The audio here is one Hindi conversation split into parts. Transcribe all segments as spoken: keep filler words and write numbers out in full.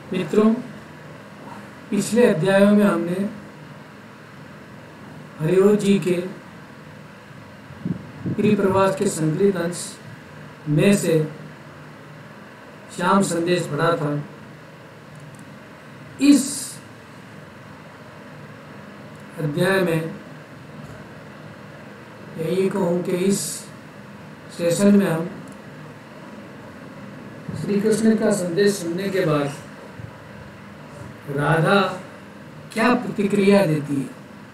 मित्रों, पिछले अध्यायों में हमने हरिओ जी के परिप्रवास के संकलित अंश में से श्याम संदेश पढ़ा था। इस अध्याय में यही कहूँ कि इस सेशन में हम श्री कृष्ण का संदेश सुनने के बाद राधा क्या प्रतिक्रिया देती है,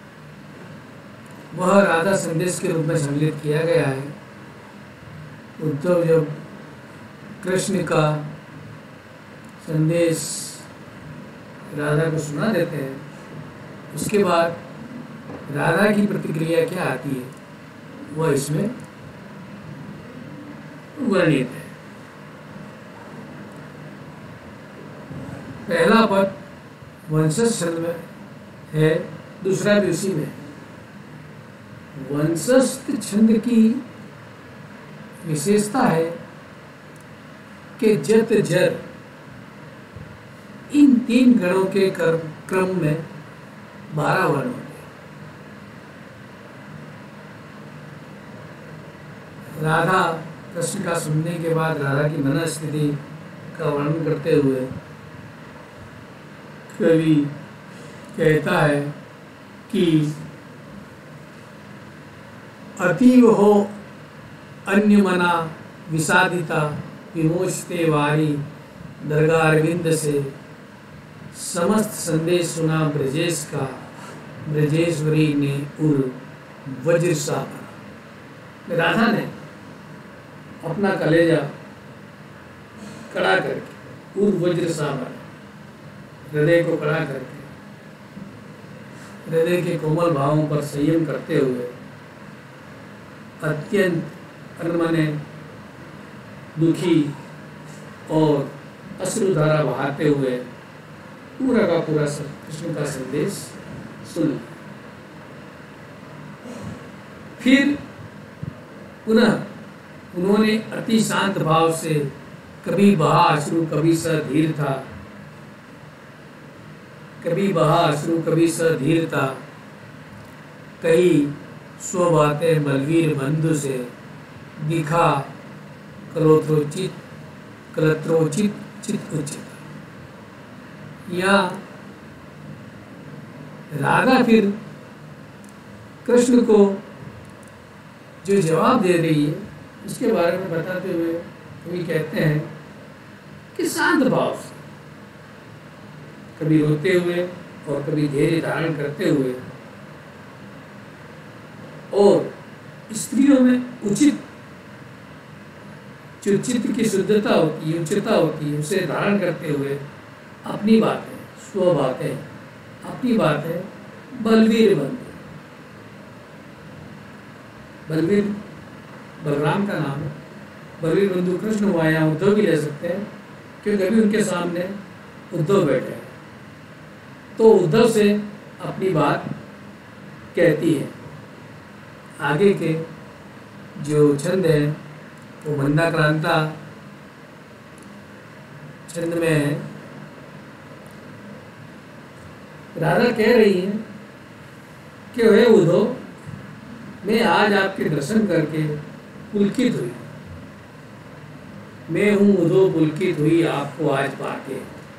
वह राधा संदेश के रूप में संकलित किया गया है। उद्धव जब कृष्ण का संदेश राधा को सुना देते हैं, उसके बाद राधा की प्रतिक्रिया क्या आती है वह इसमें वर्णित है। पहला पद वंशज छंद में है, दूसरा भी उसी में। वंशज छंद की विशेषता है कि जत जर इन तीन गणों के क्रम में बारह वर्ण होते हैं। राधा कृष्ण का सुनने के बाद राधा की मनस्थिति का वर्णन करते हुए कवि कहता है कि अतीव हो अन्यमना विषादिता विमोचते वारी दरगारविंद से समस्त संदेश सुना ब्रजेश का ब्रजेश्वरी ने उर वज्र सा भरा। राधा ने अपना कलेजा कड़ा करके उर वज्र सा भरा, हृदय को कड़ा करके हृदय के कोमल भावों पर संयम करते हुए अत्यंत अनमने दुखी और अश्रुधारा बहाते हुए पूरा का पूरा कृष्ण का संदेश सुन। फिर पुनः उन्होंने अति शांत भाव से, कभी बहा अश्रु कभी सधीर था, कभी बहा अश्रु कभी सधीर था, कही स्व बातें बलवीर बंधु से, दिखा कलोत्रोचित कलत्रोचित चित उचित। या राधा फिर कृष्ण को जो जवाब दे रही है उसके बारे में बताते हुए कवि कहते हैं कि शांत भाव से, कभी रोते हुए और कभी धैर्य धारण करते हुए, और स्त्रियों में उचित जो चित्त की शुद्धता होती है, उच्चता होती है, उसे धारण करते हुए अपनी बातें, स्व बातें, अपनी बातें बलवीर बंधु। बलवीर बलराम का नाम है। बलवीर बंधु कृष्ण हुआ, यहाँ उद्धव भी ले सकते हैं क्योंकि अभी उनके सामने उद्धव बैठे हैं, तो उद्धव से अपनी बात कहती है। आगे के जो छंद है वो मंदाक्रांता छंद में है। राधा कह रही है कि हे उद्धव, मैं आज आपके दर्शन करके पुलकित हुई, मैं हूँ उद्धव पुलकित हुई आपको आज पाके,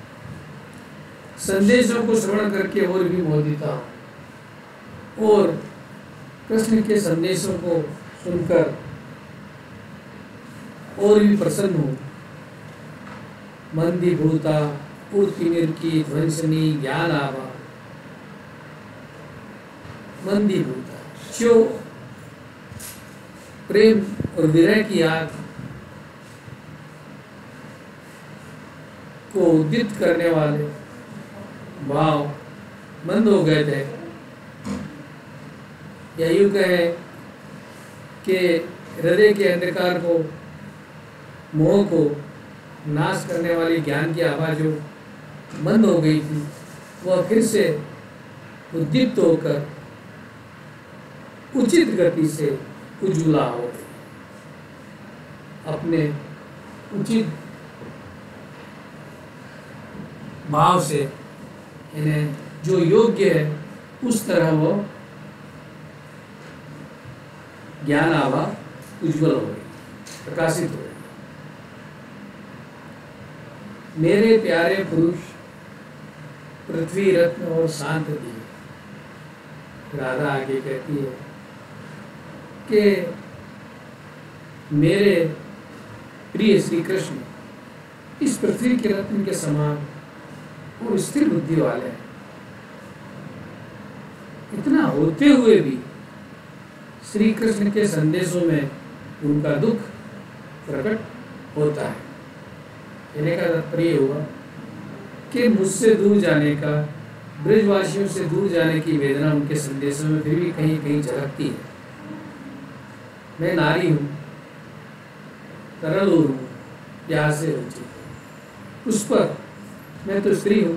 संदेशों को श्रवण करके और भी मोदिता हूँ, और कृष्ण के संदेशों को सुनकर और भी प्रसन्न हूँ। मंदीभूता पूर्तिमिर्की ध्वंसनी ज्ञान आवा। मंदीभूता जो प्रेम और विरह की आग को उद्दीप्त करने वाले भाव मंद हो गए थे। या यूँ कहे कि हृदय के अंधकार को, मोह को नाश करने वाली ज्ञान की आवाज़ जो बंद हो गई थी, वह फिर से उद्दीप्त होकर उचित गति से उज्ज्वला हो गई। अपने उचित भाव से, यानी जो योग्य है उस तरह वो ज्ञान आभा उज्ज्वल हो गई, प्रकाशित हो गई। मेरे प्यारे पुरुष पृथ्वी रत्न और शांत दिए। राधा आगे कहती है कि मेरे प्रिय श्री कृष्ण इस पृथ्वी के रत्न के समान और स्थिर बुद्धि वाले हैं। इतना होते हुए भी श्री कृष्ण के संदेशों में उनका दुख प्रकट होता है। कहने का तात्पर्य हुआ कि मुझसे दूर जाने का, ब्रजवासियों से दूर जाने की वेदना उनके संदेशों में फिर भी कहीं कहीं झलकती है। मैं नारी हूँ, तरल हूँ, प्यार से वंचित हूँ। उस पर मैं तो स्त्री हूँ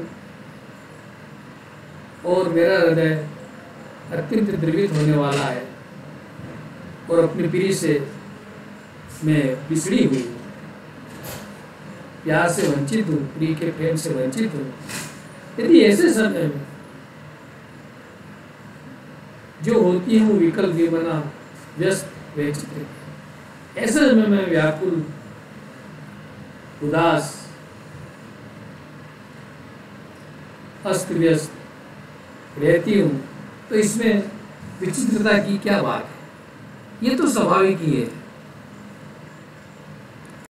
और मेरा हृदय अत्यंत द्रवित होने वाला है और अपनी प्रिय से मैं बिछड़ी हुई हूँ, प्यार से वंचित हूँ, प्रिय के प्रेम से वंचित हूँ। यदि ऐसे समय में जो होती हूँ विकल विमना व्यस्त वैचित्र, ऐसे समय में व्याकुल उदास अस्त व्यस्त रहती हूँ, तो इसमें विचित्रता की क्या बात है? ये तो स्वाभाविक ही है।